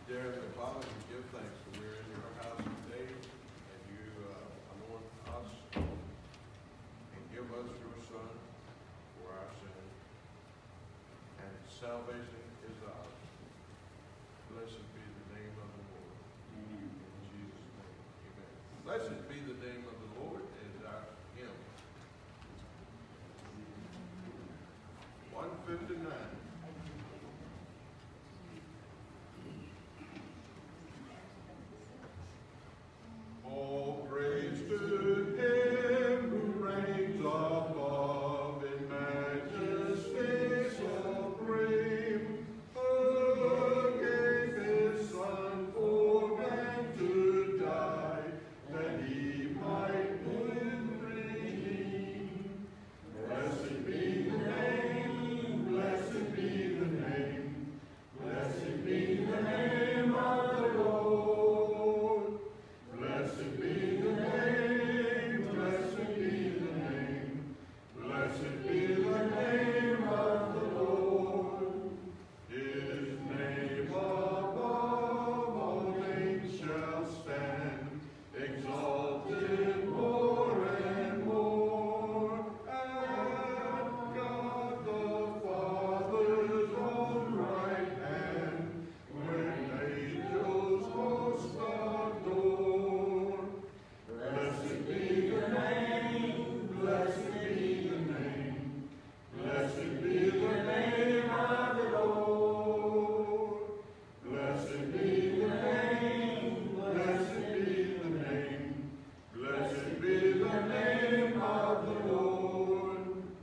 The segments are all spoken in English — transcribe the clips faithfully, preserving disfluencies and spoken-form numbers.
Dear Heavenly Father, we give thanks that we're in your house today, and you uh, anoint us and give us your Son for our sin, and salvation is ours. Blessed be the name of the Lord. Amen. In Jesus' name, amen. Blessed be the name of the Lord is our hymn. one fifty-nine. All praise to him who reigns above in majesty supreme, who gave his Son for man to die, that he might redeem. Blessed be the name, blessed be the name, blessed be the name of the Lord. Blessed be the name, blessed be the name, blessed be the name of the Lord. His name above all names shall stand, exalted more and more. At God the Father's own right hand, when angels host adore. Blessed be the name, blessed be the name, blessed be the name of the Lord. Blessed be the name, blessed be the name, blessed be the name of the Lord.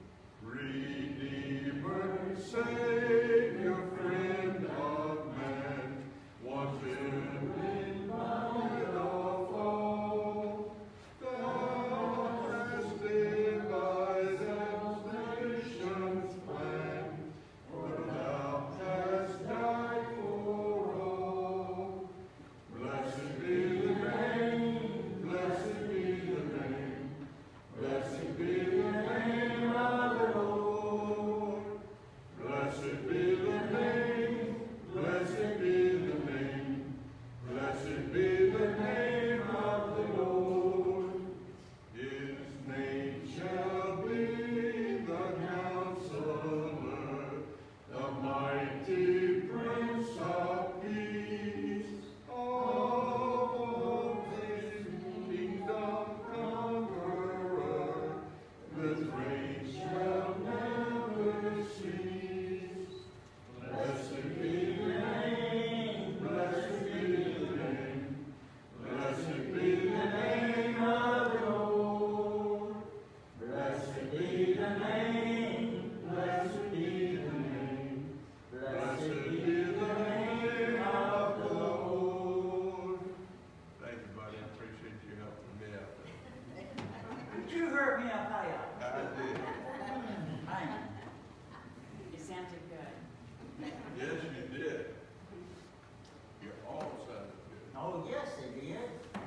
Redeemer, Savior, friend of man, once in light of all. God has devised nation's plan, for thou hast died for all. Blessed be the name, blessed be the name, blessed be the name of the Lord. Blessed be the name, blessed be the name, blessed be the name of the Lord. His name shall be the Counselor, the mighty Prince of Peace. Of his kingdom conqueror, his reign shall never cease. Blessed be the name, blessed be the name, blessed be the name of the Lord. Blessed be the name, blessed be the name, blessed be the name of the Lord. Thank you, buddy. I appreciate you helping me out there. Did you hear me up high up? I did. Thank you. You sounded good. Yes, you did. You all sounded good. Oh, yes, it did.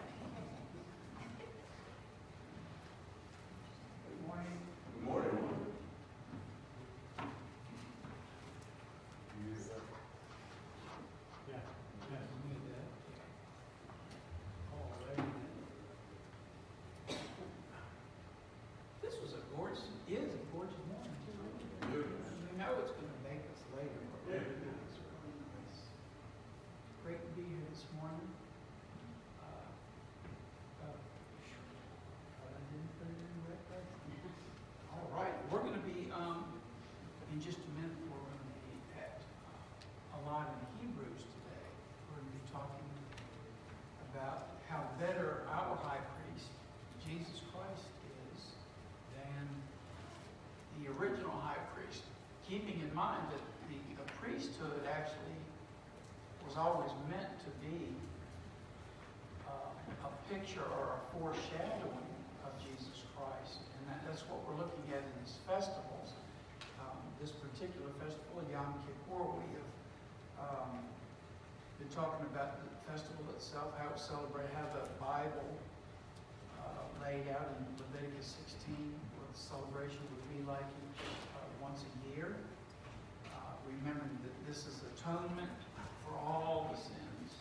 Good morning. Good morning. Yeah, yeah, we need that. All right. This was a gorgeous, is a gorgeous morning, too. Beautiful. You know it's going to make us later. Yeah. It's really nice. Great to be here this morning. Uh, uh, I didn't put it in the right place. All right, we're going to be, um, in just a minute, we're going to be at uh, a lot in Hebrews today. We're going to be talking about how better our high priest, Jesus Christ, is than the original high priest, keeping in mind that the, the priesthood actually was always meant to be uh, a picture or a foreshadowing of Jesus Christ. And that, that's what we're looking at in these festivals. Um, this particular festival, Yom Kippur, we have um, been talking about the festival itself, how it's celebrated, how the Bible uh, laid out in Leviticus sixteen, what the celebration would be like each, uh, once a year. Uh, remembering that this is atonement for all the sins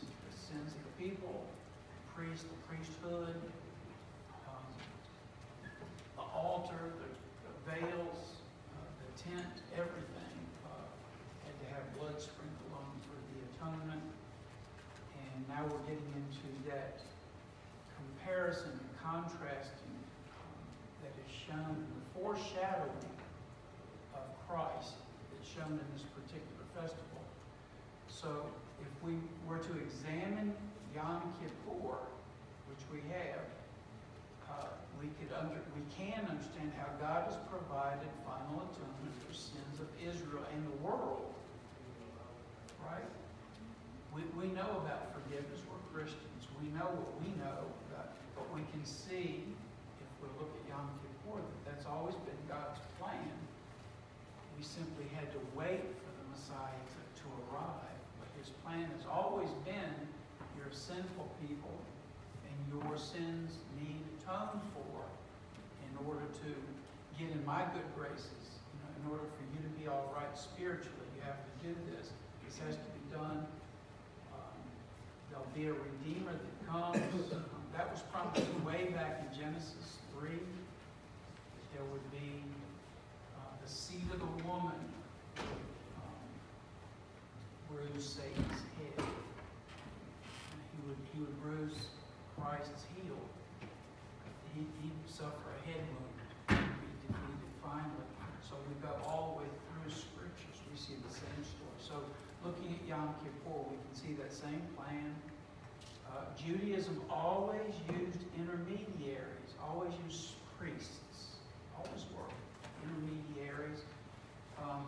priest, the priesthood, um, the altar, the, the veils, uh, the tent, everything uh, had to have blood sprinkled on for the atonement. And now we're getting into that comparison and contrasting um, that is shown in the foreshadowing of Christ that's shown in this particular festival. So if we were to examine Yom Kippur, which we have, uh, we could under we can understand how God has provided final atonement for sins of Israel and the world. Right? We we know about forgiveness. We're Christians. We know what we know, about, but we can see if we look at Yom Kippur that that's always been God's plan. We simply had to wait for the Messiah to, to arrive. But his plan has always been, you're sinful people, and your sins need atoned for in order to get in my good graces. You know, in order for you to be all right spiritually, you have to do this. This has to be done. Um, there'll be a Redeemer that comes. Um, that was promised way back in Genesis three, that there would be uh, the seed of the woman um, bruise Satan's head. And he would he would bruise Christ's heel. He, he'd suffer a head wound and be defeated finally. So we go all the way through scriptures. We see the same story. So looking at Yom Kippur, we can see that same plan. Uh, Judaism always used intermediaries, always used priests, always were intermediaries. Um,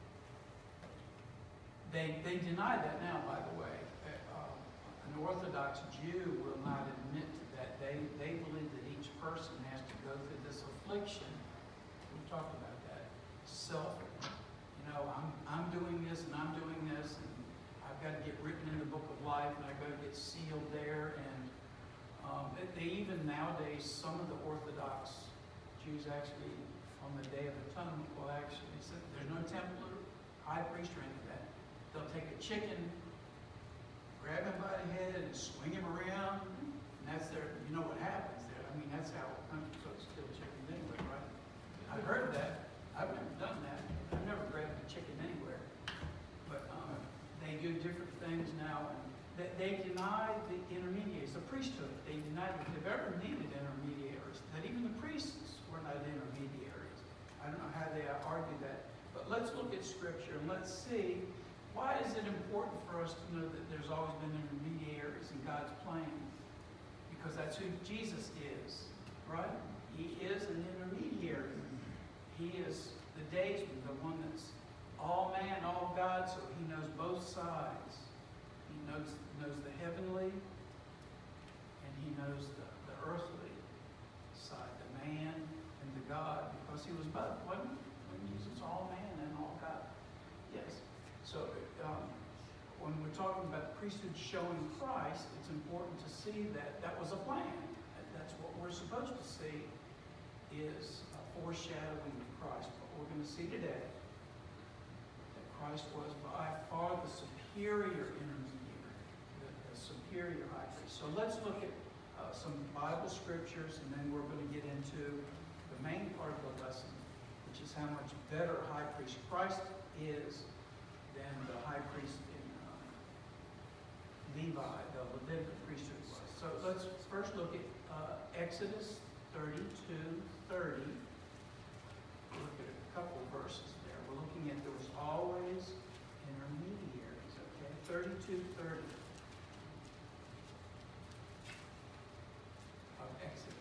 they they deny that now, by the way. Uh, an Orthodox Jew will not admit to that. They they believe that each person has to go through this affliction. We've talked about that. Self, you know, I'm I'm doing this and I'm doing this, and I've got to get written in the book of life, and I've got to get sealed there. And um, they, they even nowadays, some of the Orthodox Jews actually, on the Day of Atonement, will actually say there's no temple or high priest or any of that. They'll take a chicken, grab him by the head, and swing him around. And that's their, you know what happens there. I mean, that's how country folks kill chickens anyway, right? I've heard of that. I've never done that. I've never grabbed a chicken anywhere. But um, they do different things now. And they, they deny the intermediaries, the priesthood. They deny that they've ever needed intermediaries, that even the priests were not intermediaries. I don't know how they argue that. But let's look at Scripture and let's see, why is it important for us to know that there's always been intermediaries in God's plan? Because that's who Jesus is, right? He is an intermediary. He is the daysman, the one that's all man, all God, so he knows both sides. He knows, knows the heavenly, and he knows the, the earthly side, the man and the God, because he was both, wasn't he? When Jesus all man and all God. Yes. So um, when we're talking about the priesthood showing Christ, it's important to see that that was a plan. That's what we're supposed to see, is a foreshadowing of Christ. But we're going to see today that Christ was by far the superior intermediary, the, the superior high priest. So let's look at uh, some Bible scriptures, and then we're going to get into the main part of the lesson, which is how much better high priest Christ is than the high priest in uh, Levi, the Levitical priesthood was. So let's first look at uh, Exodus thirty-two thirty. We'll look at a couple verses there. We're looking at there was always intermediaries, okay? thirty-two thirty of Exodus.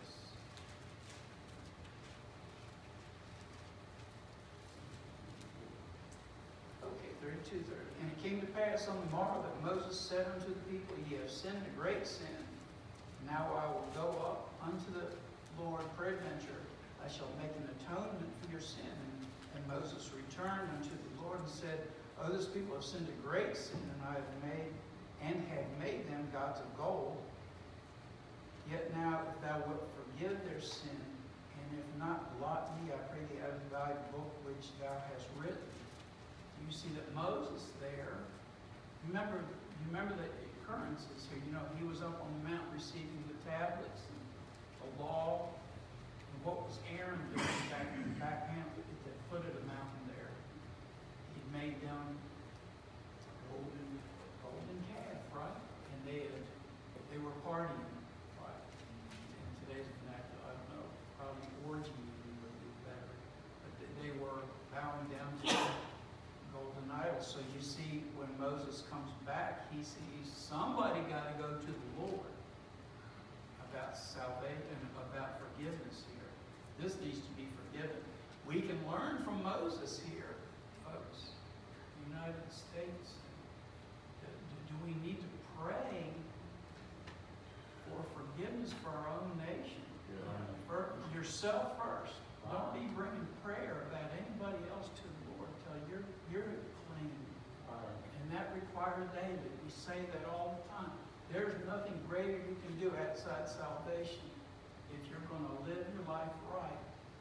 Okay, thirty-two thirty. And it came to pass on the morrow that Moses said unto the people, Ye have sinned a great sin. Now I will go up unto the Lord, peradventure I shall make an atonement for your sin. And, and Moses returned unto the Lord and said, Oh, this people have sinned a great sin, and I have made and have made them gods of gold. Yet now, if thou wilt forgive their sin, and if not, blot me, I pray thee, out of thy book which thou hast written. You see that Moses there, remember, you remember that occurrences here. You know, he was up on the mount receiving the tablets and the law. And what was Aaron doing back in the back hand at the foot of the mountain there? He made them a golden, golden calf, right? And they had, they were partying, right? In today's vernacular, I don't know, probably orgy would be better. But they were bowing down to golden idols. So you see, when Moses comes back, he sees somebody got to go to the Lord about salvation, about forgiveness here. This needs to be forgiven. We can learn from Moses here, folks. The United States. Do, do we need to pray for forgiveness for our own nation? Yeah. For yourself first. Don't be bringing prayer about anybody else to the Lord until you're you're clean. And that requires David. We say that all the time. There's nothing greater you can do outside salvation if you're going to live your life right,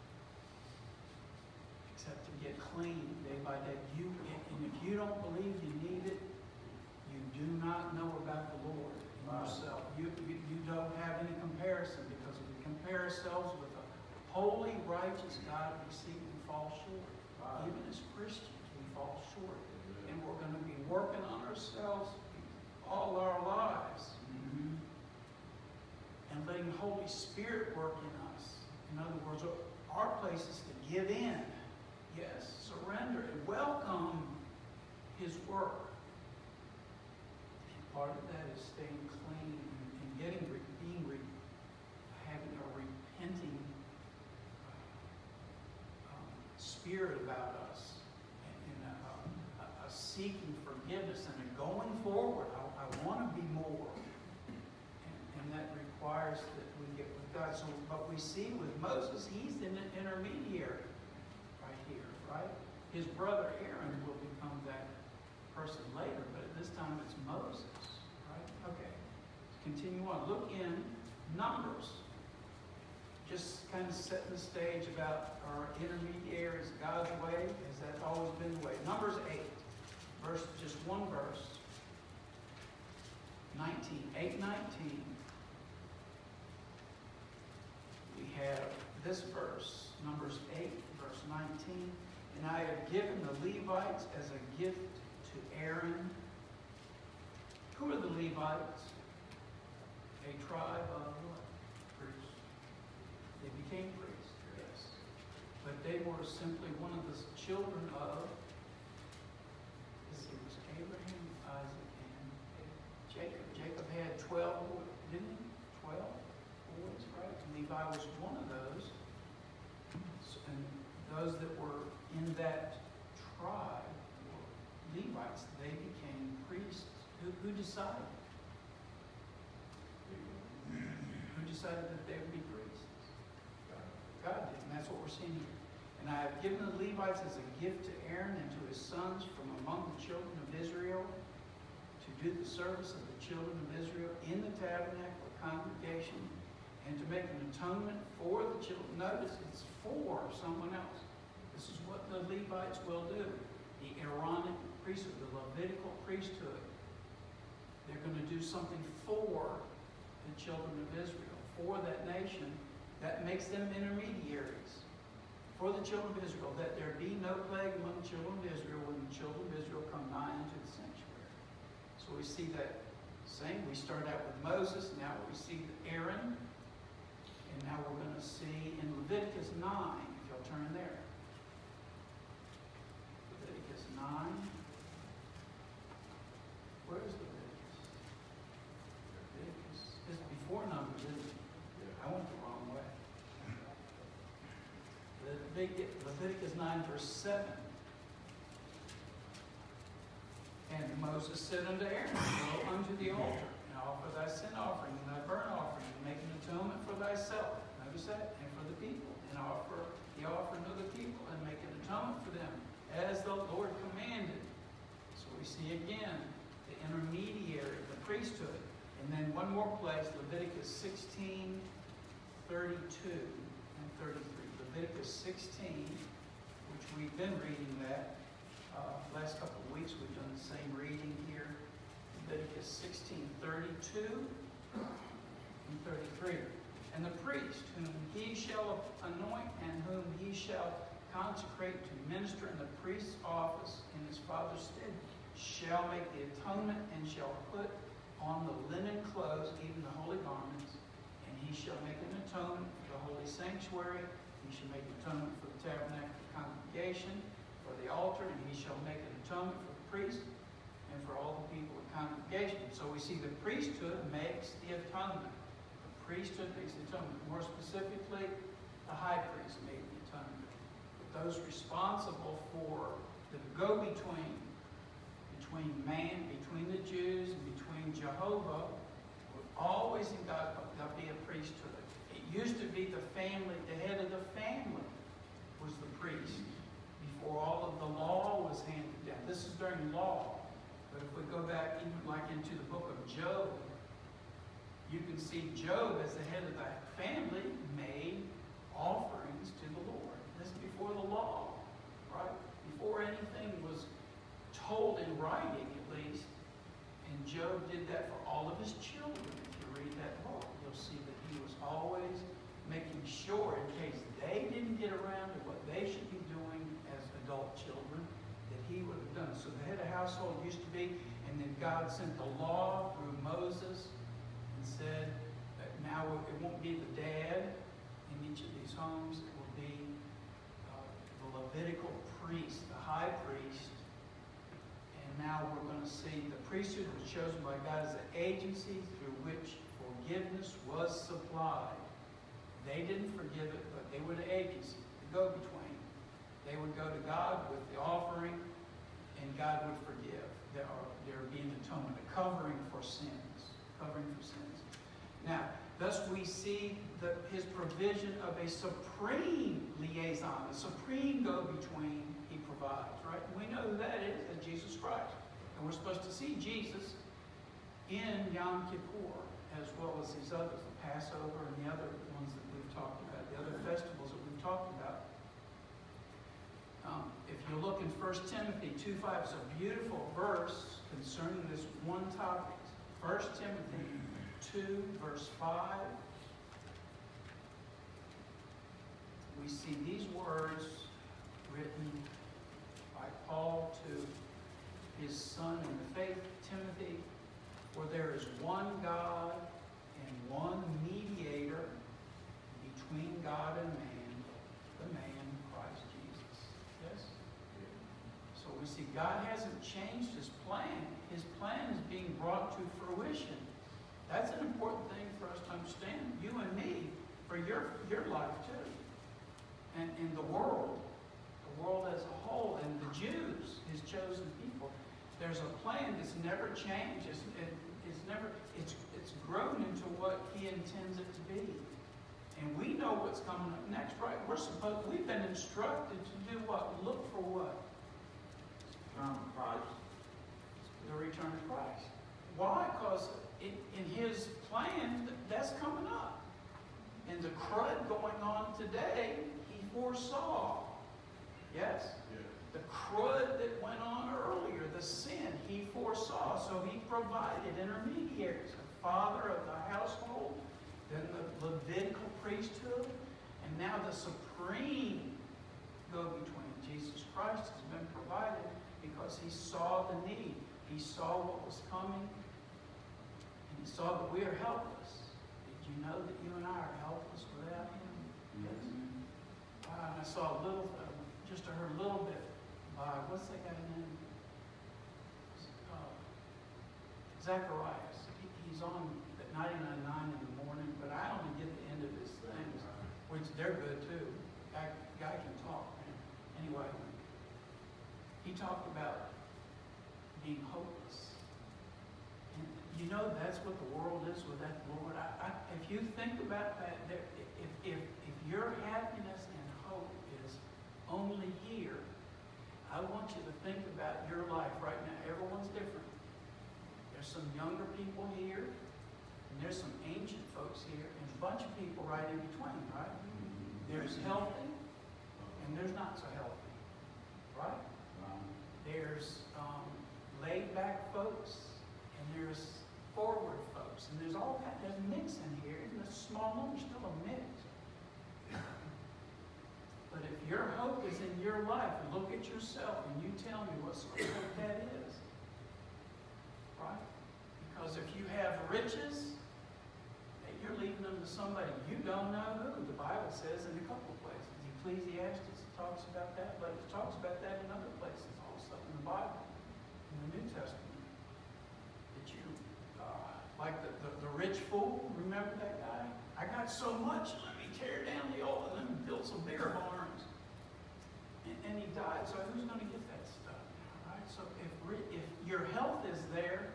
except to get clean day by day. You and if you don't believe you need it, you do not know about the Lord in yourself. You, you you don't have any comparison, because if we compare ourselves with a holy, righteous God, we see we fall short. Even as Christians, we fall short. And we're going to be working on ourselves all our lives. Mm-hmm. And letting the Holy Spirit work in us. In other words, our place is to give in. Yes, surrender and welcome His work. And part of that is staying clean and, and getting, being, having a repenting um, spirit about us. Seeking forgiveness and going forward. I, I want to be more. And, and that requires that we get with God. So, but we see with Moses, he's an intermediary right here, right? His brother Aaron will become that person later, but at this time it's Moses, right? Okay, let's continue on. Look in Numbers. Just kind of setting the stage about our intermediaries, God's way, as that's always been the way. Numbers eight. Verse, just one verse. nineteen. eight nineteen. We have this verse. Numbers eight, verse nineteen. And I have given the Levites as a gift to Aaron. Who are the Levites? A tribe of what? Priests. They became priests, yes. But they were simply one of the children of Abraham, Isaac, and Jacob. Jacob had twelve, didn't he? Twelve boys, right? Levi was one of those. And those that were in that tribe were Levites. They became priests. Who, who decided? Who decided that they would be priests? God did, and that's what we're seeing here. And I have given the Levites as a gift to Aaron and to his sons from among the children of Israel to do the service of the children of Israel in the tabernacle of congregation and to make an atonement for the children. Notice, it's for someone else. This is what the Levites will do. The Aaronic priesthood, the Levitical priesthood. They're going to do something for the children of Israel, for that nation. That makes them intermediaries for the children of Israel, that there be no plague among the children of Israel when the children of Israel come nigh into the sanctuary. So we see that same. We start out with Moses, now we see Aaron, and now we're going to see in Leviticus nine, if you'll turn there. Leviticus nine. Where is Leviticus? Leviticus is before Numbers, isn't it? I went the wrong way. Leviticus nine, verse seven. And Moses said unto Aaron, Go unto the altar, and offer thy sin offering and thy burnt offering, and make an atonement for thyself. Notice that? And for the people. And offer the offering of the people, and make an atonement for them, as the Lord commanded. So we see again the intermediary, the priesthood. And then one more place, Leviticus sixteen, thirty-two and thirty-three. Leviticus sixteen, which we've been reading that. Uh, last couple of weeks we've done the same reading here. Leviticus sixteen, thirty-two and thirty-three. And the priest, whom he shall anoint and whom he shall consecrate to minister in the priest's office in his father's stead, shall make the atonement and shall put on the linen clothes, even the holy garments, and he shall make an atonement for the holy sanctuary. He shall make an atonement for the tabernacle of congregation, for the altar, and he shall make an atonement for the priest and for all the people of congregation. So we see the priesthood makes the atonement. The priesthood makes the atonement. More specifically, the high priest made the atonement. But those responsible for the go-between between man, between the Jews, and between Jehovah, would always in God there'll be a priesthood. It used to be the family, the head of the family was the priest before all of the law was handed down. This is during law. But if we go back even like into the book of Job, you can see Job as the head of the family made offerings to the Lord. This is before the law, right? Before anything was told in writing, at least. And Job did that for all of his children. If you read that book, you'll see that he was always making sure, in case they didn't get around to what they should be doing as adult children, that he would have done. So the head of household used to be, and then God sent the law through Moses and said that now it won't be the dad in each of these homes. It will be uh, the Levitical priest, the high priest. And now we're going to see the priesthood was chosen by God as an agency through which forgiveness was supplied. They didn't forgive it, but they were the agency, the go-between. They would go to God with the offering, and God would forgive. There, are, there would be an atonement, a covering for sins. Covering for sins. Now, thus we see the, his provision of a supreme liaison, a supreme go-between he provides, right? We know who that is, that's Jesus Christ. And we're supposed to see Jesus in Yom Kippur, as well as these others, the Passover and the other ones that we've talked about, the other festivals that we've talked about. Um, if you look in First Timothy two five, it's a beautiful verse concerning this one topic. First Timothy two, verse five. We see these words written by Paul to his son in the faith, Timothy. For there is one God and one mediator between God and man, the man Christ Jesus. Yes? So we see God hasn't changed his plan. His plan is being brought to fruition. That's an important thing for us to understand, you and me, for your, your life too. And in the world, the world as a whole, and the Jews, his chosen people. There's a plan that's never changed. It's, it, it's never. It's it's grown into what he intends it to be, and we know what's coming up next, right? We're supposed. We've been instructed to do what? Look for what? Return of Christ. The return of Christ. Why? Because in, in his plan, that's coming up, and the crud going on today, he foresaw. Yes. The crud that went on earlier, the sin, he foresaw. So he provided intermediaries, a father of the household, then the Levitical priesthood, and now the supreme go-between. Jesus Christ has been provided because he saw the need. He saw what was coming, and he saw that we are helpless. Did you know that you and I are helpless without him? Yes. Uh, and I saw a little, uh, just heard a little bit. Uh, what's that guy's name? Uh, Zacharias. He, he's on at ninety-nine point nine in the morning, but I only get the end of his things, which they're good too. Guy, guy can talk, man. Anyway, he talked about being hopeless. And you know that's what the world is without the Lord. I, I, if you think about that, there, if, if, if your happiness and hope is only here, I want you to think about your life right now. Everyone's different. There's some younger people here, and there's some ancient folks here, and a bunch of people right in between, right? There's healthy, and there's not so healthy, right? There's um, laid-back folks, and there's forward and there's all that, there's mix in here. Even a small number, still a mix. But if your hope is in your life, look at yourself and you tell me what sort of hope that is. Right? Because if you have riches, you're leaving them to somebody you don't know who. The Bible says in a couple of places. Ecclesiastes talks about that, but it talks about that in other places also in the Bible, in the New Testament. That you, uh, like the, the, the rich fool, remember that guy? I got so much, let me tear down the old and let me build some bigger barns. And, and he died, so who's going to get that stuff? All right? So if, if your health is there,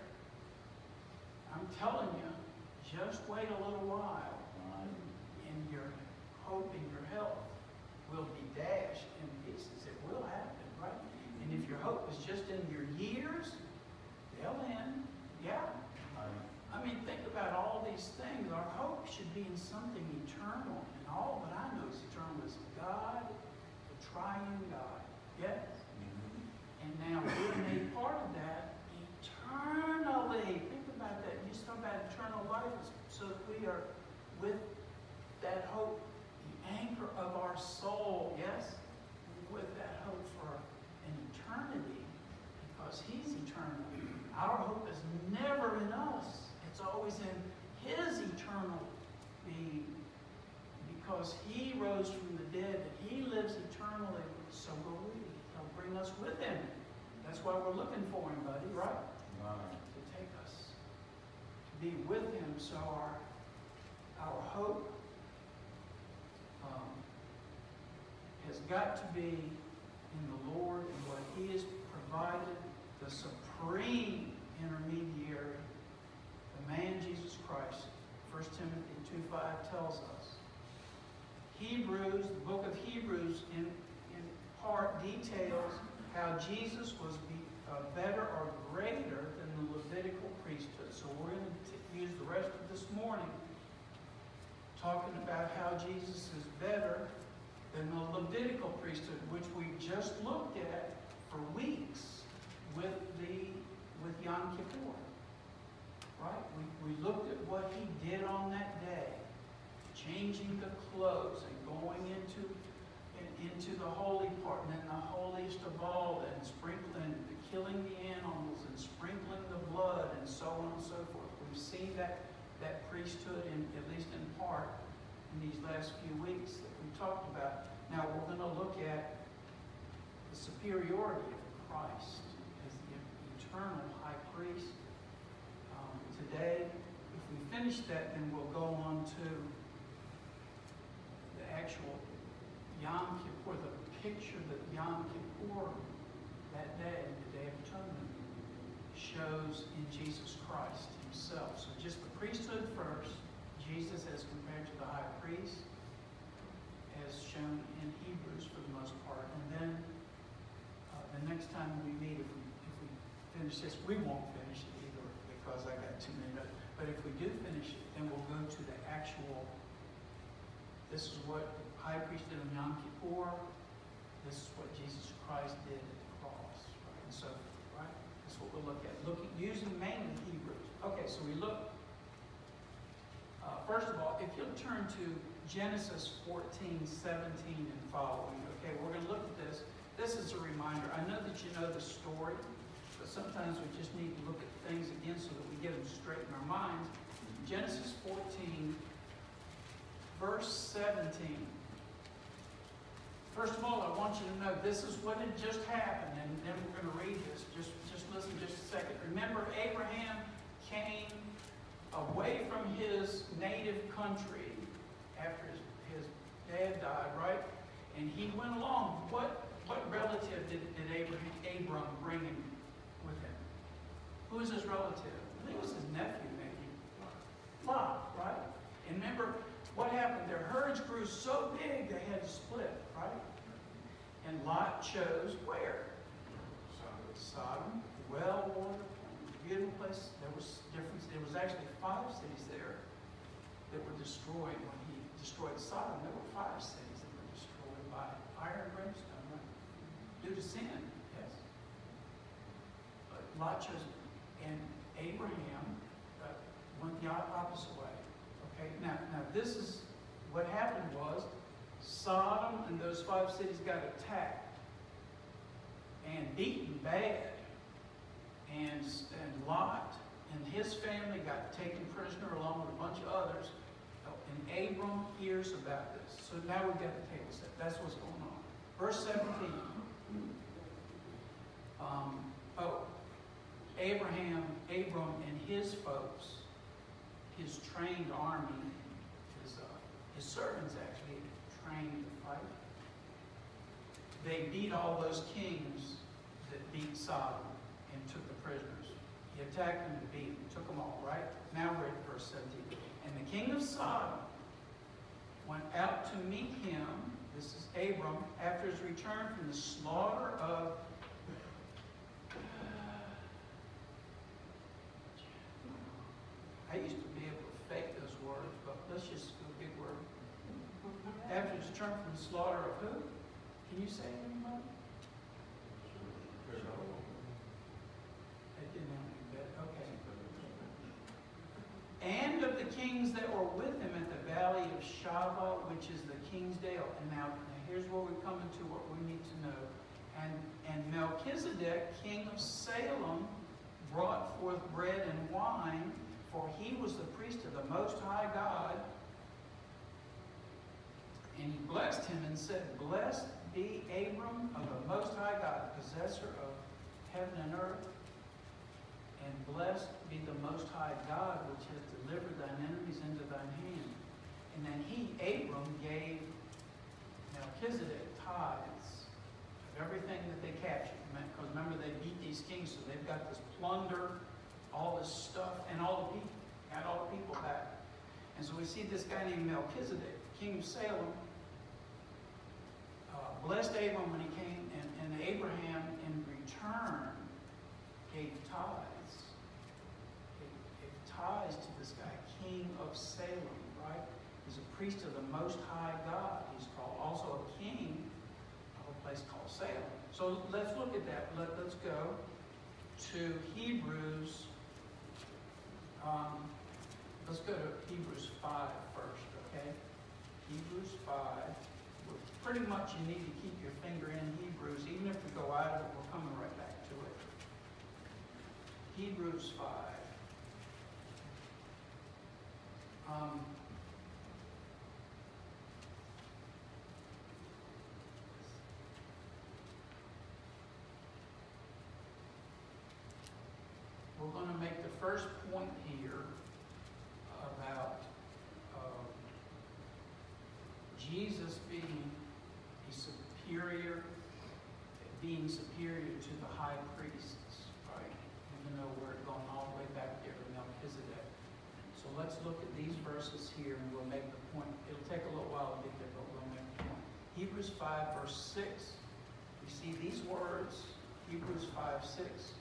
I'm telling you, just wait a little while, and your hope and your health will be dashed in pieces. It will happen, right? And if your hope is just in your years, they'll end. Yeah. I mean, think about all these things. Our hope should be in something eternal. And all that I know is eternal is God, the triune God. Yes? And now we're made part of that eternally. Think about that. You talk about eternal life so that we are with that hope, the anchor of our soul, yes? With that hope for an eternity, because He's eternal. Our hope is never in us. It's always in His eternal being, because He rose from the dead and He lives eternally. So will we. He'll bring us with Him. That's why we're looking for Him, buddy, right? Right. To take us to be with Him. So our our hope um, has got to be in the Lord and what He has provided, the supreme intermediary, the man Jesus Christ. First Timothy two five tells us. Hebrews, the book of Hebrews, in, in part details how Jesus was be, uh, better or greater than the Levitical priesthood. So we're going to use the rest of this morning talking about how Jesus is better than the Levitical priesthood, which we just looked at for weeks with the with Yom Kippur. Right? We, we looked at what He did on that day, changing the clothes and going into into the holy part, and then the holiest of all, and sprinkling, killing the animals, and sprinkling the blood, and so on and so forth. We've seen that, that priesthood, in, at least in part, in these last few weeks that we talked about. Now we're going to look at the superiority of Christ as the eternal high priest. Um, today, if we finish that, then we'll go on to the actual Yom Kippur, the picture that Yom Kippur, that day, the Day of Atonement, shows in Jesus Christ Himself. So just the priesthood first, Jesus as compared to the high priest, as shown in Hebrews for the most part. And then uh, the next time we meet, if we, if we finish this, we won't finish it either because I got too many notes. But if we do finish it, then we'll go to the actual, this is what the high priest did on Yom Kippur. This is what Jesus Christ did at the cross, right? And so, right? That's what we'll look at. Looking, using mainly Hebrews. Okay, so we look. Uh, first of all, if you'll turn to Genesis fourteen, seventeen and following. Okay, we're going to look at this. This is a reminder. I know that you know the story, but sometimes we just need to look at things again so that we get them straight in our minds. Genesis fourteen, verse seventeen. First of all, I want you to know this is what had just happened, and then we're going to read this. Just, just listen just a second. Remember, Abraham came away from his native country after his, his dad died, right? And he went along. What, what relative did, did Abraham, Abram bring him with him? Who was his relative? I think it was his nephew, maybe. Lot, right? And remember, what happened? Their herds grew so big they had to split, right? And Lot chose where? Sodom. Sodom, well-watered, beautiful place. There was difference. There was actually five cities there that were destroyed when he destroyed Sodom. There were five cities that were destroyed by fire and brimstone, right? Due to sin, yes. But Lot chose, and Abraham uh, went the op- opposite way. Okay, now, now this is, what happened was, Sodom and those five cities got attacked and beaten bad. And, and Lot and his family got taken prisoner along with a bunch of others. And Abram hears about this. So now we've got the table set. That's what's going on. Verse seventeen. Um, oh, Abraham, Abram and his folks, his trained army, his, uh, his servants actually trained to fight. They beat all those kings that beat Sodom and took the prisoners. He attacked them and beat them, took them all, right? Now we're at verse seventeen. And the king of Sodom went out to meet him, this is Abram, after his return from the slaughter of I used to be able to fake those words, but let's just go big word. After his return from the slaughter of who? Can you say it, anybody? I didn't have any bet. Okay. And of the kings that were with him at the valley of Shavah, which is the king's dale. And now, now here's where we come into what we need to know. And, and Melchizedek, king of Salem, brought forth bread and wine, for he was the priest of the Most High God. And he blessed him and said, Blessed be Abram of the Most High God, possessor of heaven and earth. And blessed be the Most High God, which has delivered thine enemies into thine hand. And then he, Abram, gave Melchizedek tithes of everything that they captured. Because remember, they beat these kings, so they've got this plunder, all this stuff, and all the people, got all the people back. And so we see this guy named Melchizedek, king of Salem, uh, blessed Abram when he came, and, and Abraham in return gave tithes. Gave, gave tithes to this guy, king of Salem, right? He's a priest of the Most High God. He's called also a king of a place called Salem. So let's look at that. Let, let's go to Hebrews. Um, let's go to Hebrews five first, okay? Hebrews five. Pretty much you need to keep your finger in Hebrews. Even if we go out of it, we're coming right back to it. Hebrews five. Um, we're going to make the first point here about uh, Jesus being a superior, being superior to the high priests, right? Even though we're going all the way back there to Melchizedek. So let's look at these verses here and we'll make the point. It'll take a little while to get there, but we'll make the point. Hebrews five, verse six. We see these words, Hebrews five, six.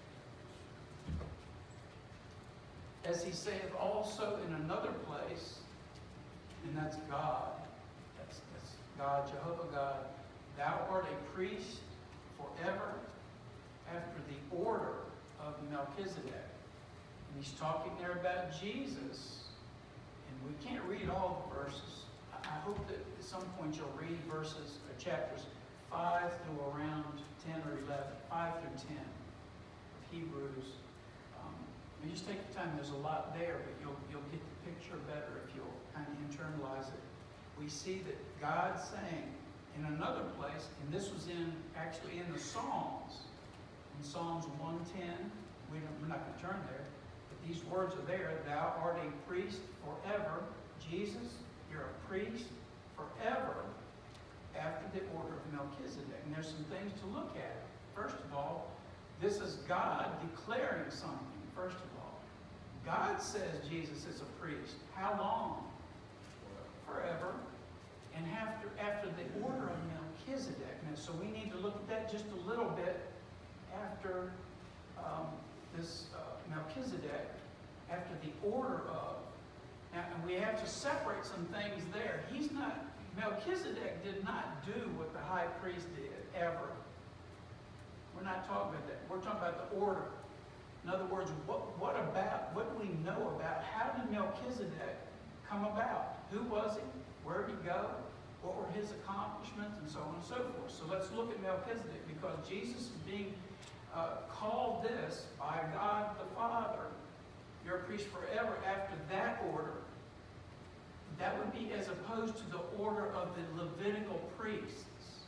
As he saith also in another place, and that's God, that's, that's God, Jehovah God, thou art a priest forever after the order of Melchizedek. And he's talking there about Jesus, and we can't read all the verses. I hope that at some point you'll read verses, or chapters five through around ten or eleven, five through ten of Hebrews. You just take your time. There's a lot there, but you'll you'll get the picture better if you'll kind of internalize it. We see that God's saying in another place, and this was in actually in the Psalms, in Psalms one ten. We don't, we're not going to turn there, but these words are there. Thou art a priest forever, Jesus. You're a priest forever, after the order of Melchizedek. And there's some things to look at. First of all, this is God declaring something. First of all, God says Jesus is a priest. How long? Forever. And after, after the order of Melchizedek. Now, so we need to look at that just a little bit after um, this uh, Melchizedek, after the order of. Now, and we have to separate some things there. He's not, Melchizedek did not do what the high priest did, ever. We're not talking about that. We're talking about the order. In other words, what, what about, what do we know about how did Melchizedek come about? Who was he? Where did he go? What were his accomplishments? And so on and so forth. So let's look at Melchizedek, because Jesus is being uh, called this by God the Father. You're a priest forever after that order. That would be as opposed to the order of the Levitical priests.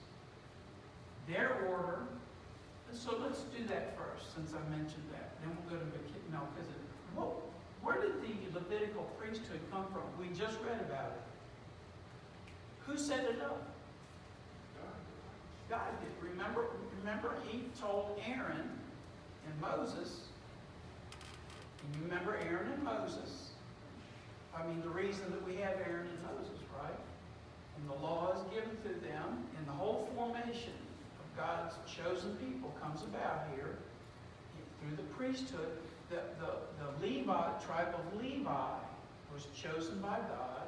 Their order. So let's do that first, since I mentioned that. Then we'll go to Melchizedek. Well, where did the Levitical priesthood come from? We just read about it. Who set it up? God did. Remember, remember he told Aaron and Moses, and you remember Aaron and Moses. I mean, the reason that we have Aaron and Moses, right? And the law is given to them, and the whole formation of God's chosen people comes about here through the priesthood. The, the, the Levi, tribe of Levi, was chosen by God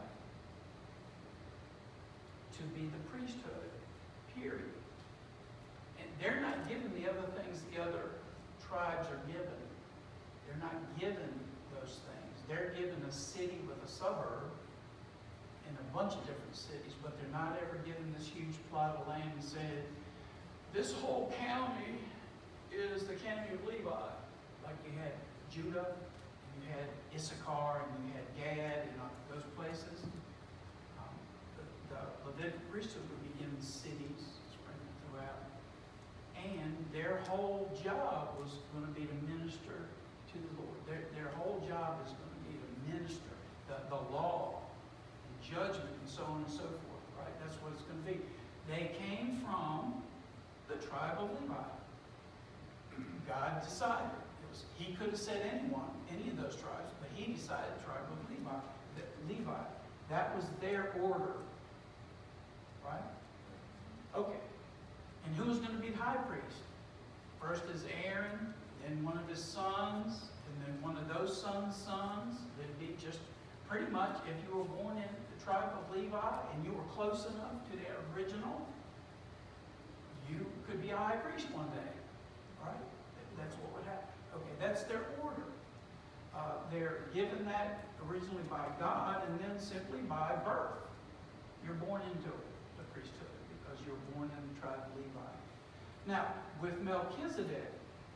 to be the priesthood, period. And they're not given the other things the other tribes are given. They're not given those things. They're given a city with a suburb and a bunch of different cities, but they're not ever given this huge plot of land and said, this whole county is the county of Levi. Like you had Judah, and you had Issachar, and you had Gad, and those places. Um, the, the Levitical priesthood would be given cities sprinkled throughout. And their whole job was going to be to minister to the Lord. Their, their whole job is going to be to minister the, the law and judgment and so on and so forth, right? That's what it's going to be. They came from the tribe of Levi. God decided. It was, he could have said anyone, any of those tribes, but he decided the tribe of Levi. That Levi. That was their order. Right? Okay. And who was going to be the high priest? First is Aaron, then one of his sons, and then one of those sons' sons. It'd be just pretty much, if you were born in the tribe of Levi and you were close enough to the original, you could be a high priest one day. Right? That's what would happen. Okay, that's their order. Uh, they're given that originally by God and then simply by birth. You're born into it, the priesthood, because you're born in the tribe of Levi. Now, with Melchizedek,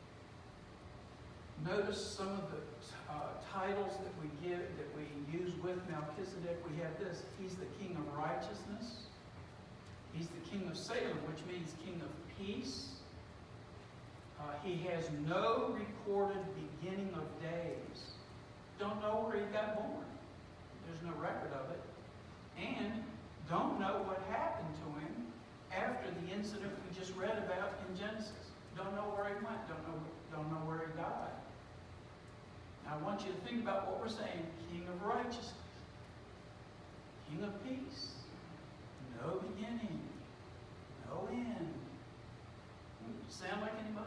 notice some of the uh, titles that we give, that we use with Melchizedek. We have this: he's the king of righteousness. He's the king of Salem, which means king of peace. Uh, he has no recorded beginning of days. Don't know where he got born. There's no record of it. And don't know what happened to him after the incident we just read about in Genesis. Don't know where he went. Don't know, don't know where he died. Now I want you to think about what we're saying. King of righteousness. King of peace. No beginning. No end. Sound like anybody?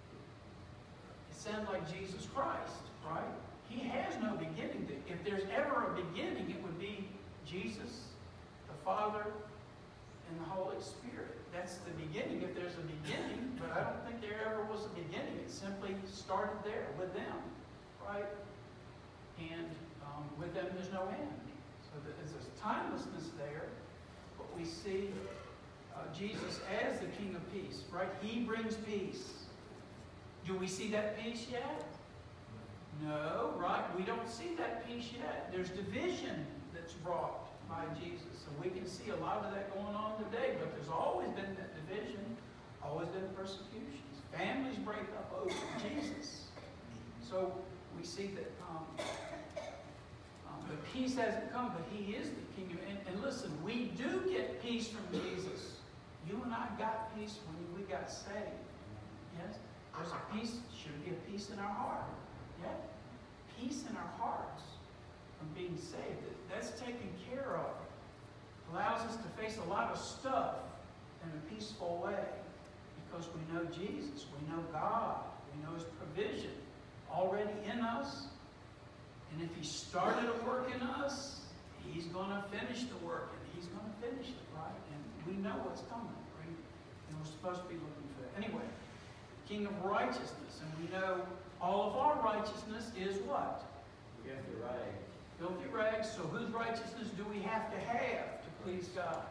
It sounds like Jesus Christ, right? He has no beginning. If there's ever a beginning, it would be Jesus, the Father, and the Holy Spirit. That's the beginning, if there's a beginning, but I don't think there ever was a beginning. It simply started there with them, right? And um, with them, there's no end. So there's this timelessness there, but we see uh, Jesus as the King of Peace, right? He brings peace. Do we see that peace yet? No, right? We don't see that peace yet. There's division that's brought by Jesus. And we can see a lot of that going on today, but there's always been that division, always been persecutions. Families break up over Jesus. So we see that um, um, the peace hasn't come, but he is the King of, and, and listen, we do get peace from Jesus. You and I got peace when we got saved. Yes? There's a peace, should be a peace in our heart. Yeah? Peace in our hearts from being saved. That's taken care of. Allows us to face a lot of stuff in a peaceful way because we know Jesus, we know God, we know his provision already in us. And if he started a work in us, he's going to finish the work, and he's going to finish it, right? And we know what's coming, right? And we're supposed to be looking for that. Anyway, King of righteousness, and we know all of our righteousness is what? Filthy rags. Filthy Okay, so whose righteousness do we have to have to please God?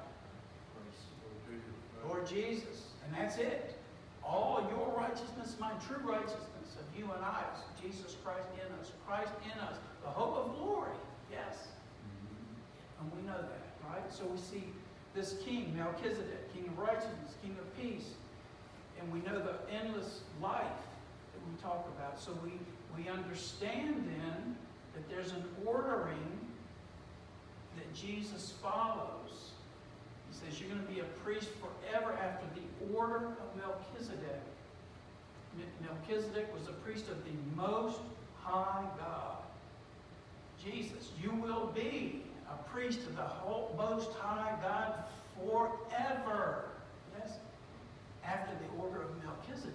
Lord Jesus. And that's it. All your righteousness, my true righteousness of you and I, is Jesus Christ in us. Christ in us. The hope of glory. Yes. And we know that, right? So we see this king, Melchizedek, king of righteousness, king of peace. And we know the endless life that we talk about. So we, we understand then that there's an ordering that Jesus follows. He says, you're going to be a priest forever after the order of Melchizedek. Melchizedek was a priest of the Most High God. Jesus, you will be a priest of the whole Most High God forever. Yes? After the order of Melchizedek.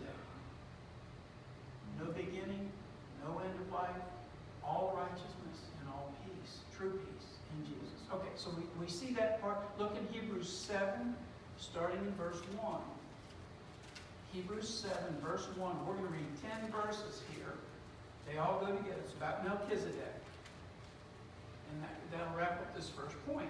No beginning, no end of life, all righteousness and all peace, true peace in Jesus. Okay, so we, we see that part. Look in Hebrews seven, starting in verse one. Hebrews seven, verse one. We're going to read ten verses here. They all go together. It's about Melchizedek. And that, that'll wrap up this first point.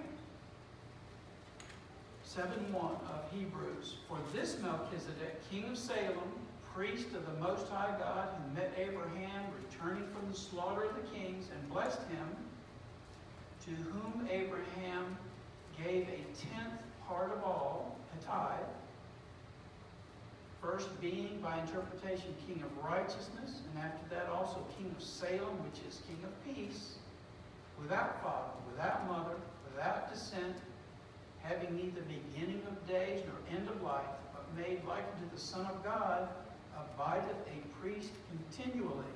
seven one of Hebrews. For this Melchizedek, king of Salem, priest of the Most High God, who met Abraham returning from the slaughter of the kings and blessed him, to whom Abraham gave a tenth part of all, a tithe, first being by interpretation king of righteousness, and after that also king of Salem, which is king of peace, without father, without mother, without descent, having neither beginning of days nor end of life, but made like unto the Son of God, abideth a priest continually.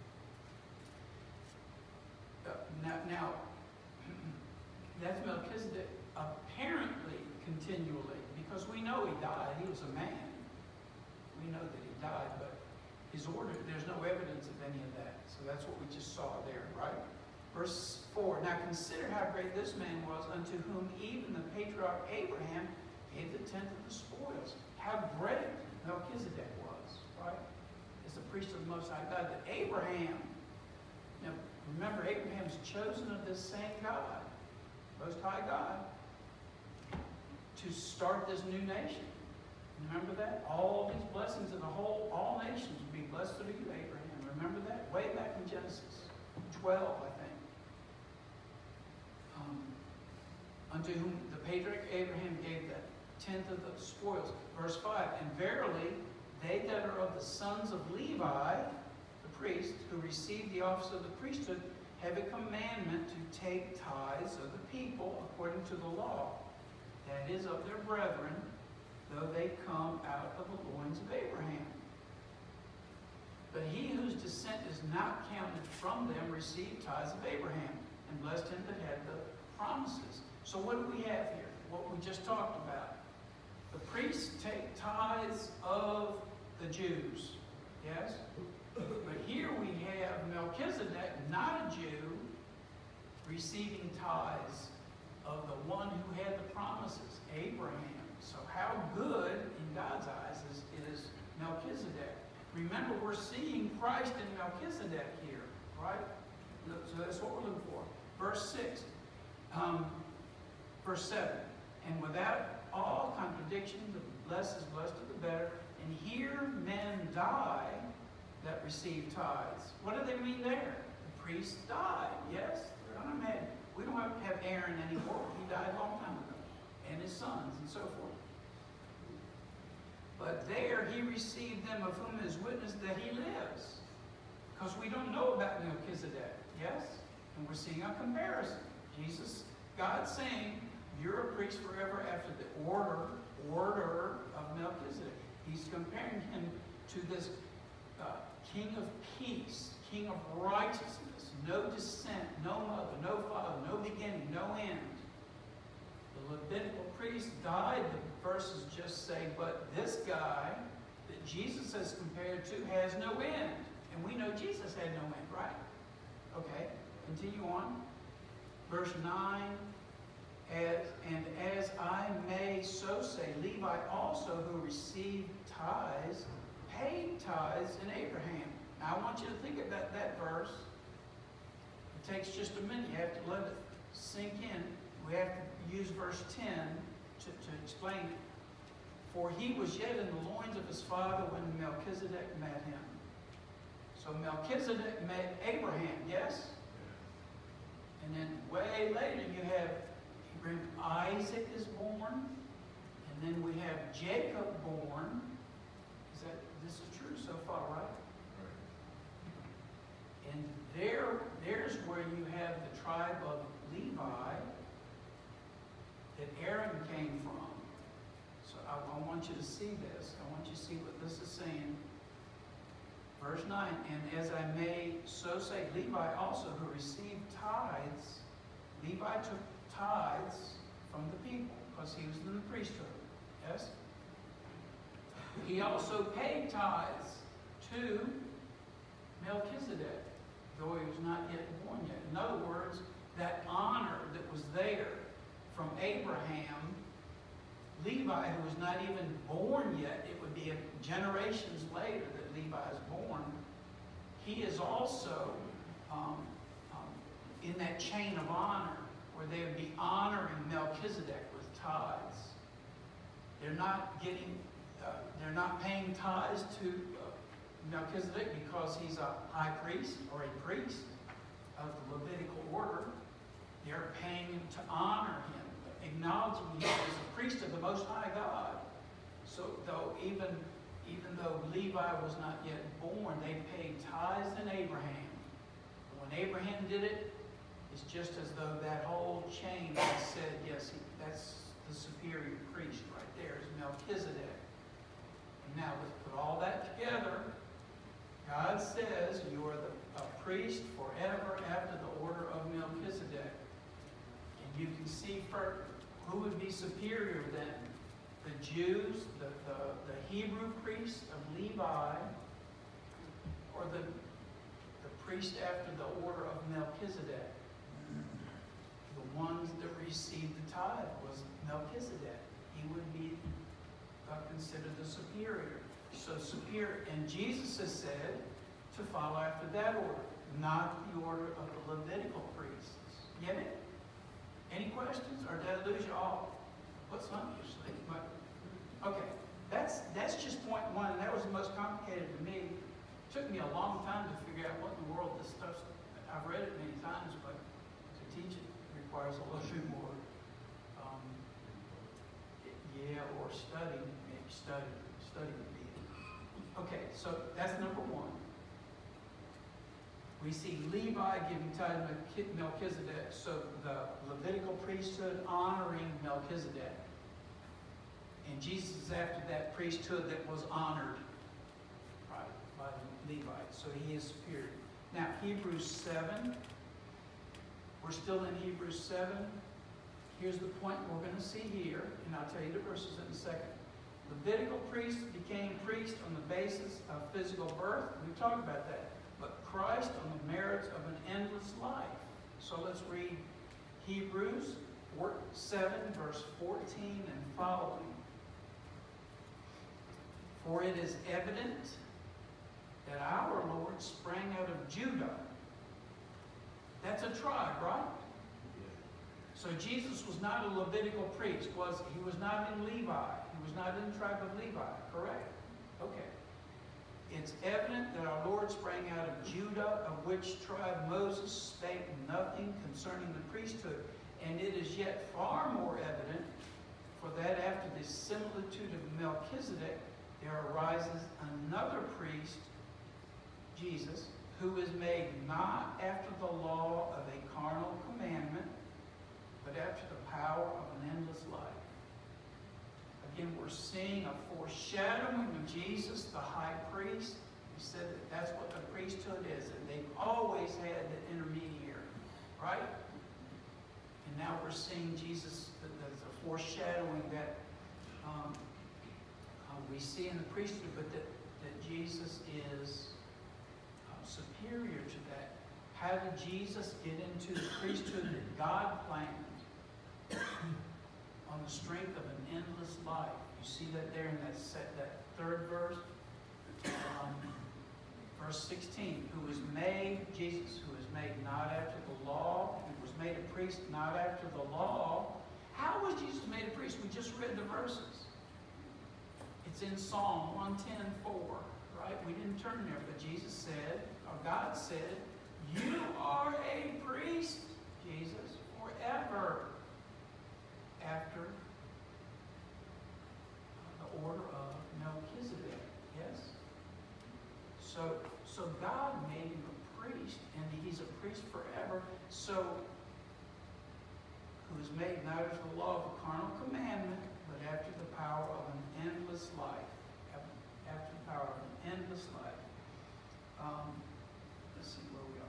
Uh, now, now, that's Melchizedek apparently continually, because we know he died. He was a man. We know that he died, but his order, there's no evidence of any of that. So that's what we just saw there, right? Verse four, now consider how great this man was, unto whom even the patriarch Abraham gave the tenth of the spoils. How great Melchizedek was, right? As the priest of the Most High God, that Abraham, now remember, Abraham's chosen of this same God, Most High God, to start this new nation. Remember that? All these blessings in the whole, all nations will be blessed through you, Abraham. Remember that? Way back in Genesis twelve, I think. Um, unto whom the patriarch Abraham gave that tenth of the spoils. Verse five, and verily, they that are of the sons of Levi, the priests, who receive the office of the priesthood, have a commandment to take tithes of the people according to the law, that is, of their brethren, though they come out of the loins of Abraham. But he whose descent is not counted from them received tithes of Abraham, and blessed him that had the promises. So what do we have here? What we just talked about. The priests take tithes of the Jews. Yes? But here we have Melchizedek, not a Jew, receiving tithes of the one who had the promises, Abraham. So how good in God's eyes is, is Melchizedek? Remember, we're seeing Christ in Melchizedek here, right? So that's what we're looking for. Verse six, um, verse seven, and without all contradiction, the less is blessed of the better. And here men die that receive tithes. What do they mean there? The priest died, yes? They're not mad. We don't have to have Aaron anymore. He died a long time ago. And his sons and so forth. But there he received them of whom is witness that he lives. Because we don't know about Melchizedek, yes? And we're seeing a comparison. Jesus, God saying, you're a priest forever after the order, order of Melchizedek. He's comparing him to this uh, king of peace, king of righteousness, no descent, no mother, no father, no beginning, no end. The Levitical priest died, the verses just say, but this guy that Jesus has compared to has no end. And we know Jesus had no end, right? Okay, continue on. Verse nine, as, and as I may so say, Levi also, who received tithes, paid tithes in Abraham. Now I want you to think about that verse. It takes just a minute. You have to let it sink in, we have to use verse ten to, to explain it. For he was yet in the loins of his father when Melchizedek met him. So Melchizedek met Abraham, yes? And then way later you have Isaac is born, and then we have Jacob born. Is that, this is true so far, right? Right. And there, there's where you have the tribe of Levi that Aaron came from. So I, I want you to see this. I want you to see what this is saying. Verse nine, and as I may so say, Levi also, who received tithes, Levi took tithes from the people, because he was in the priesthood. Yes? He also paid tithes to Melchizedek, though he was not yet born yet. In other words, that honor that was there from Abraham, Levi, who was not even born yet, it would be generations later that Levi is born, he is also um, um, in that chain of honor where they would be honoring Melchizedek with tithes. They're not getting, uh, they're not paying tithes to uh, Melchizedek because he's a high priest or a priest of the Levitical order. They're paying him to honor him, acknowledging him as a priest of the Most High God. So though even, even though Levi was not yet born, they paid tithes in Abraham. When Abraham did it, it's just as though that whole chain has said, yes, he, that's the superior priest right there, is Melchizedek. And now let's put all that together. God says you are the, a priest forever after the order of Melchizedek. And you can see for who would be superior then? The Jews, the, the, the Hebrew priests of Levi, or the, the priest after the order of Melchizedek? The ones that received the tithe was Melchizedek. He would be uh, considered the superior. So superior, and Jesus has said to follow after that order, not the order of the Levitical priests. Get it? Any questions? Or did I lose you all? What's up, you sleep? But okay, that's that's just point one, and that was the most complicated to me. It took me a long time to figure out what in the world this stuff's. I've read it many times, but to teach it requires a little bit more. Um, yeah, or study, maybe study, study would be it. Okay, so that's number one. We see Levi giving tithe to Melchizedek, so the Levitical priesthood honoring Melchizedek. And Jesus is after that priesthood that was honored right, by the Levites, so he is superior. Now, Hebrews seven, we're still in Hebrews seven. Here's the point we're going to see here, and I'll tell you the verses in a second. Levitical priests became priests on the basis of physical birth. We've talked about that. But Christ on the merits of an endless life. So let's read Hebrews seven, verse fourteen and following. For it is evident that our Lord sprang out of Judah. That's a tribe, right? So Jesus was not a Levitical priest. Was he was not in Levi. He was not in the tribe of Levi, correct? Okay. It's evident that our Lord sprang out of Judah, of which tribe Moses spake nothing concerning the priesthood. And it is yet far more evident, for that after the similitude of Melchizedek, there arises another priest, Jesus, who is made not after the law of a carnal commandment, but after the power of an endless life. Again, we're seeing a foreshadowing of Jesus, the high priest. We said that that's what the priesthood is, and they've always had the intermediary, right? And now we're seeing Jesus, there's a foreshadowing that um, uh, we see in the priesthood, but that, that Jesus is uh, superior to that. How did Jesus get into the priesthood that God planned? On the strength of an endless life. You see that there in that set, that third verse? Um, verse sixteen, who was made, Jesus, who was made not after the law, who was made a priest priest not after the law. How was Jesus made a priest? We just read the verses. It's in Psalm one ten four, right? We didn't turn there, but Jesus said, or God said, you are a priest, Jesus, forever after the order of Melchizedek. Yes? So, so God made him a priest, and he's a priest forever. So, who is made not after the law of a carnal commandment, but after the power of an endless life. After the power of an endless life. Um, let's see where we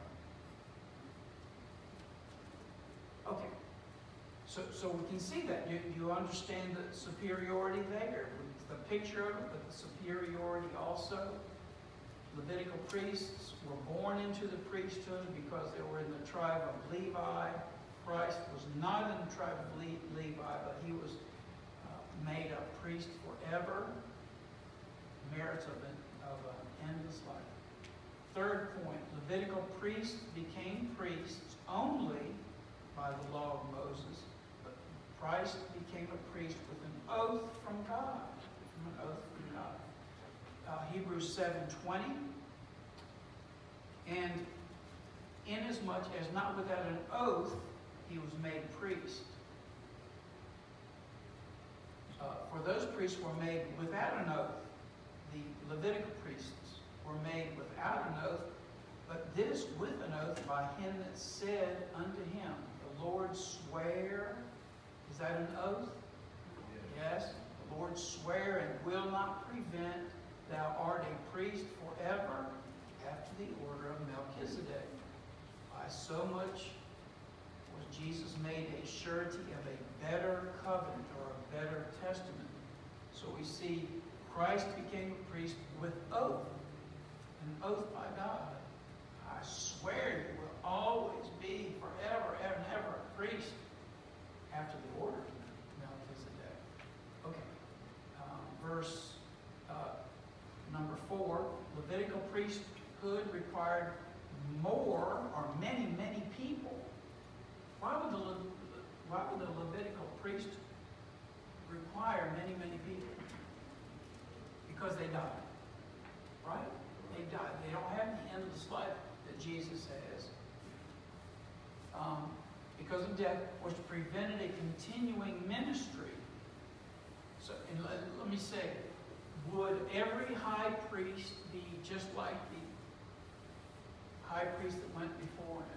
are. Okay. So, so we can see that. You, you understand the superiority there. The picture of it, but the superiority also. Levitical priests were born into the priesthood because they were in the tribe of Levi. Christ was not in the tribe of Le- Levi, but he was uh, made a priest forever. Merits of an, of an endless life. Third point, Levitical priests became priests only by the law of Moses, but Christ became a priest with an oath from God. From an oath from God. Uh, Hebrews seven twenty. And inasmuch as not without an oath he was made priest. Uh, for those priests were made without an oath. The Levitical priests were made without an oath, but this with an oath by him that said unto him, the Lord swear. Is that an oath? Yes. The Lord swear and will not prevent. Thou art a priest forever after the order of Melchizedek. By so much was Jesus made a surety of a better covenant or a better testament. So we see Christ became a priest with oath, an oath by God. I swear you will always be forever and ever a priest after the order of Melchizedek. Okay, um, verse uh, number four, Levitical priesthood required more or many, many people. Why would the, Le why would the Levitical priest require many, many people? Because they died, right? They died. They don't have the endless life that Jesus has. Um, because of death, which prevented a continuing ministry. So, and let, let me say, would every high priest be just like the high priest that went before him?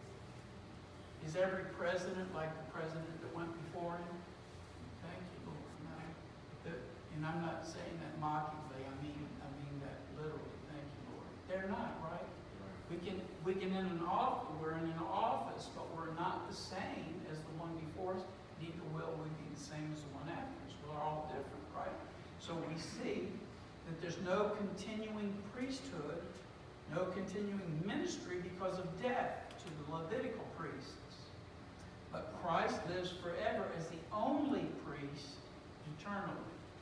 Is every president like the president that went before him? Thank you, Lord. No. The, and I'm not saying that mockingly. I mean, I mean that literally. Thank you, Lord. They're not, right? We can, we can in an office, we're in an office, but we're not the same as the one before us. Neither will we be the same as the one after us. We're all different, right? So we see that there's no continuing priesthood, no continuing ministry because of death to the Levitical priests. But Christ lives forever as the only priest eternally.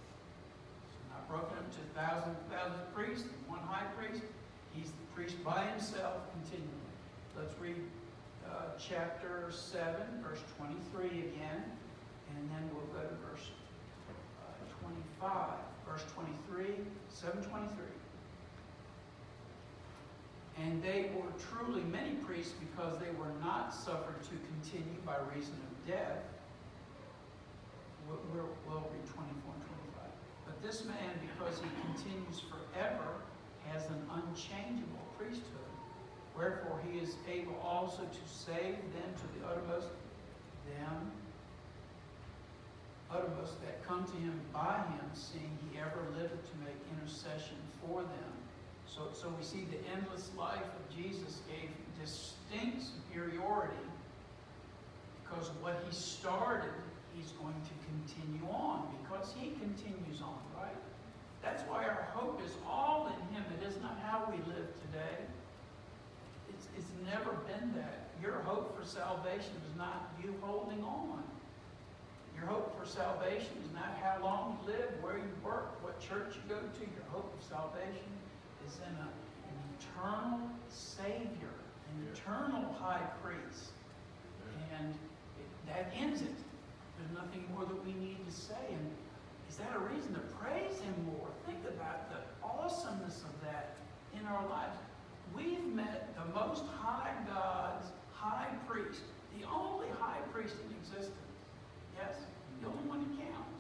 Not broken up to a thousand, thousand priests, one high priest. He's the priest by himself continually. Let's read uh, chapter seven, verse twenty-three again, and then we'll go to verse uh, twenty-five. Verse twenty-three, seven twenty-three. And they were truly many priests because they were not suffered to continue by reason of death. We'll, we'll read twenty-four and twenty-five. But this man, because he continues forever, has an unchangeable priesthood. Wherefore he is able also to save them to the uttermost, them, uttermost that come to him by him, seeing he ever liveth to make intercession for them. So, so we see the endless life of Jesus gave distinct superiority because what he started, he's going to continue on because he continues on, right? That's why our hope is all in him. It is not how we live today. It's, it's never been that. Your hope for salvation is not you holding on. Your hope for salvation is not how long you live, where you work, what church you go to. Your hope of salvation is in a, an eternal Savior, an eternal high priest. And more that we need to say. And is that a reason to praise Him more? Think about the awesomeness of that in our lives. We've met the most high God's high priest, the only high priest in existence. Yes? The only one that counts.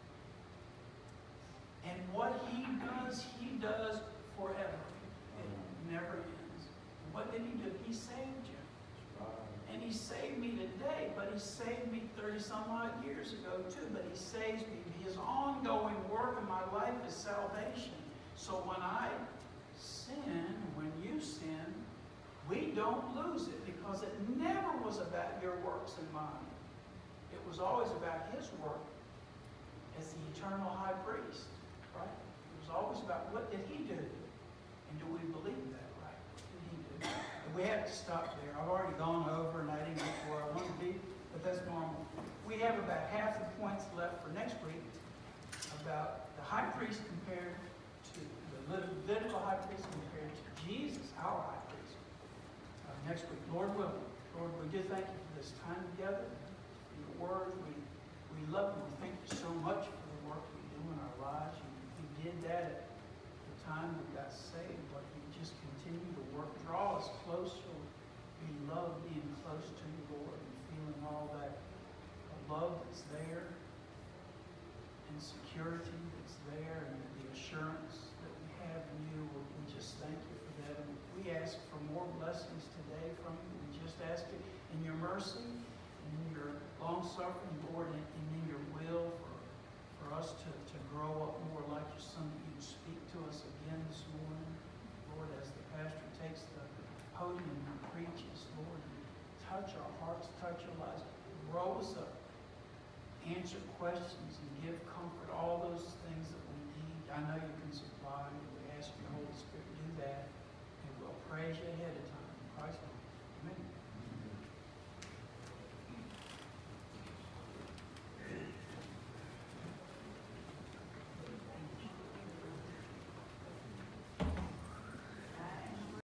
And what He does, He does forever. It never ends. What did He do? He saved you. And He saved me today, but He saved me thirty some odd years ago too. But He saves me. His ongoing work in my life is salvation. So when I sin, when you sin, we don't lose it, because it never was about your works and mine. It was always about His work as the eternal high priest, right? It was always about what did He do? And do we believe that, right? What did He do? And we have to stop there. I've already gone over and I didn't get to where I want to be, but that's normal. We have about half the points left for next week about the high priest compared to the Levitical high priest compared to Jesus, our high priest. Uh, next week, Lord willing. Lord, we do thank You for this time together, for Your word. We, we love You. We thank You so much for the work You do in our lives. You, you did that at the time we got saved, but You just continue to work. Draw us closer. We love being close to You, Lord, and feeling all that love that's there, and security that's there, and the assurance that we have in You. We just thank You for that. And we ask for more blessings today from You. We just ask it in Your mercy, and in Your long-suffering, Lord, and, and in Your will for, for us to, to grow up more like Your Son, that You'd speak to us again this morning. Lord, as the pastor takes the podium and preaches, Lord, touch our hearts, touch our lives, grow us up, answer questions, and give comfort, all those things